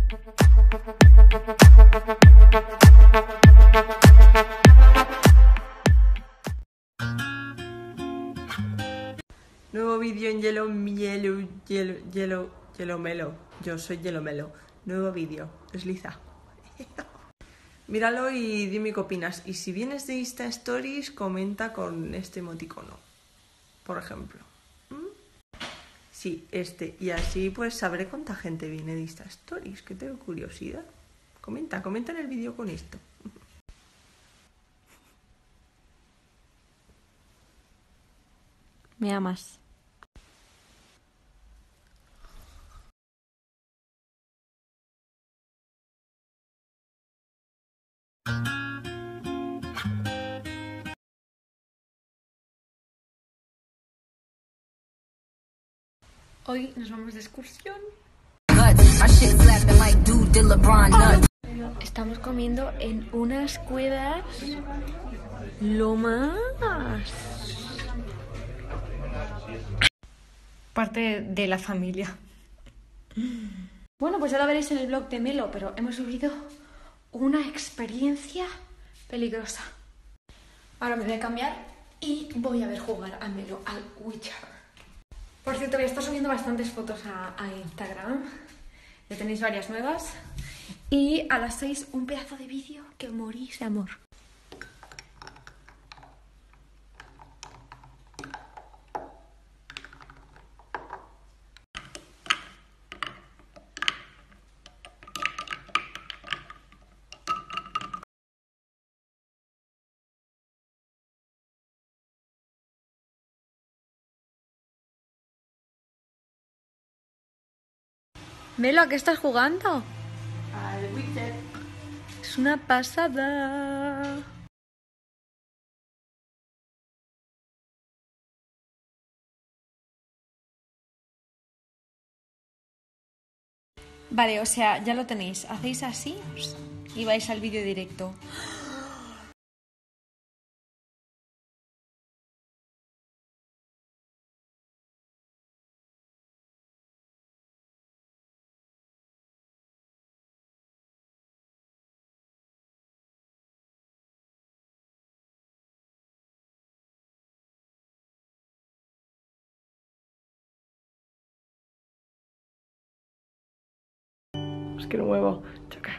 Nuevo vídeo en Yellowmelo. Yo soy Yellowmelo. Nuevo vídeo. Desliza. Míralo y dime qué opinas. Y si vienes de Insta Stories, comenta con este emoticono, por ejemplo. Sí, este. Y así pues sabré cuánta gente viene de Insta Stories, que tengo curiosidad. Comenta en el vídeo con esto. Me amas. Hoy nos vamos de excursión. Estamos comiendo en unas cuevas lo más. Parte de la familia. Bueno, pues ya lo veréis en el vlog de Melo, pero hemos vivido una experiencia peligrosa. Ahora me voy a cambiar y voy a ver jugar a Melo al Witcher. Por cierto, voy a estar subiendo bastantes fotos a Instagram. Ya tenéis varias nuevas. Y a las 6 un pedazo de vídeo que morís de amor. Melo, ¿a qué estás jugando? Al Witcher. Es una pasada. Vale, o sea, ya lo tenéis. Hacéis así y vais al vídeo directo. Es que no muevo. Choca.